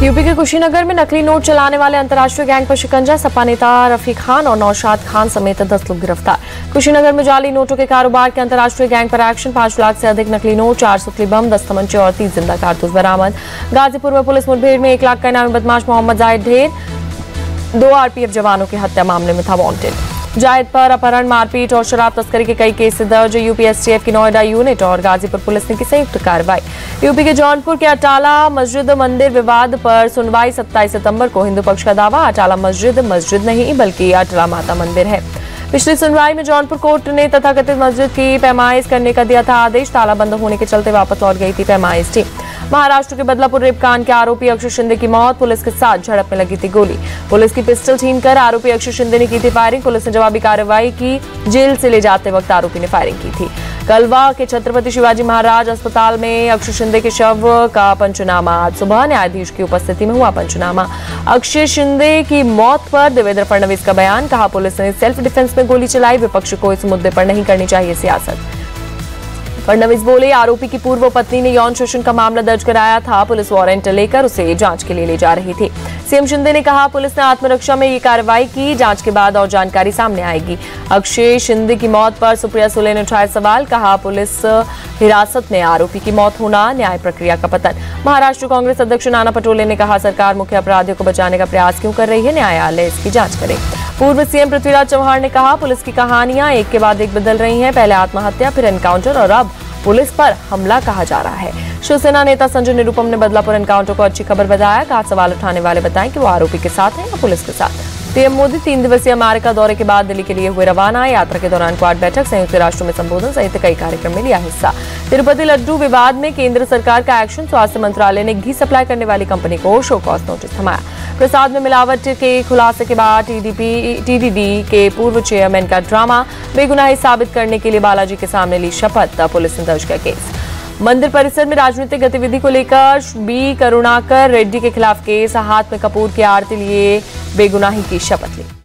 UP के कुशीनगर में नकली नोट चलाने वाले अंतर्राष्ट्रीय गैंग पर शिकंजा। सपा नेता रफीक खान और नौशाद खान समेत 10 लोग गिरफ्तार। कुशीनगर में जाली नोटों के कारोबार के अंतर्राष्ट्रीय गैंग पर एक्शन। 5 लाख से अधिक नकली नोट, 4 सुतली बम, 10 तमंचे और 30 जिंदा कारतूस बरामद। गाजीपुर में पुलिस मुठभेड़ में 1 लाख का इनामी बदमाश मोहम्मद जाहिद ढेर 2 आरपीएफ जवानों की हत्या मामले में था वांटेड। जाहिद पर अपहरण, मारपीट और शराब तस्करी के कई केस दर्ज। यूपी एसटीएफ की नोएडा यूनिट और गाजीपुर पुलिस ने की संयुक्त कार्रवाई। यूपी के जौनपुर के अटाला मस्जिद मंदिर विवाद पर सुनवाई 27 सितंबर को। हिंदू पक्ष का दावा, अटाला मस्जिद नहीं बल्कि अटला माता मंदिर है। पिछली सुनवाई में जौनपुर कोर्ट ने तथाकथित मस्जिद की पैमाइश करने का दिया था आदेश। ताला बंद होने के चलते वापस लौट गई थी पैमाइश टीम। महाराष्ट्र के बदलापुर रेपकांड के आरोपी अक्षय शिंदे की मौत, पुलिस के साथ झड़प में लगी थी गोली। पुलिस की पिस्टल छीन कर आरोपी अक्षय शिंदे ने की थी फायरिंग। पुलिस ने जवाबी कार्रवाई की। जेल से ले जाते वक्त आरोपी ने फायरिंग की थी। कलवा के छत्रपति शिवाजी महाराज अस्पताल में अक्षय शिंदे के शव का पंचनामा। आज सुबह न्यायाधीश की उपस्थिति में हुआ पंचनामा। अक्षय शिंदे की मौत पर देवेंद्र फडणवीस का बयान। कहा, पुलिस ने सेल्फ डिफेंस में गोली चलाई, विपक्ष को इस मुद्दे पर नहीं करनी चाहिए सियासत। फडणवीस बोले, आरोपी की पूर्व पत्नी ने यौन शोषण का मामला दर्ज कराया था। पुलिस वारंट लेकर उसे जांच के लिए ले जा रही थी। सीएम शिंदे ने कहा, पुलिस ने आत्मरक्षा में ये कार्रवाई की, जांच के बाद और जानकारी सामने आएगी। अक्षय शिंदे की मौत पर सुप्रिया सुले ने उठाया सवाल। कहा, पुलिस हिरासत में आरोपी की मौत होना न्याय प्रक्रिया का पतन। महाराष्ट्र कांग्रेस अध्यक्ष नाना पटोले ने कहा, सरकार मुख्य अपराधियों को बचाने का प्रयास क्यों कर रही है, न्यायालय इसकी जांच करे। पूर्व सीएम पृथ्वीराज चव्हाण ने कहा, पुलिस की कहानियां एक के बाद एक बदल रही हैं। पहले आत्महत्या, फिर एनकाउंटर और अब पुलिस पर हमला कहा जा रहा है। शिवसेना नेता संजय निरुपम ने बदलापुर एनकाउंटर को अच्छी खबर बताया। कहा, सवाल उठाने वाले बताएं कि वो आरोपी के साथ है या पुलिस के साथ। पीएम मोदी 3 दिवसीय अमेरिका दौरे के बाद दिल्ली के लिए हुए रवाना। यात्रा के दौरान क्वाड बैठक, संयुक्त राष्ट्र में संबोधन सहित कई कार्यक्रम में लिया हिस्सा। तिरुपति लड्डू विवाद में केंद्र सरकार का एक्शन। स्वास्थ्य मंत्रालय ने घी सप्लाई करने वाली कंपनी को शो कॉज नोटिस थमाया। प्रसाद में मिलावट के खुलासे के बाद टीडीडी के पूर्व चेयरमैन का ड्रामा। बेगुनाही साबित करने के लिए बालाजी के सामने ली शपथ, पुलिस ने दर्ज किया केस। मंदिर परिसर में राजनीतिक गतिविधि को लेकर बी करुणाकर रेड्डी के खिलाफ केस। हाथ में कपूर की आरती लिए बेगुनाही की शपथ ली।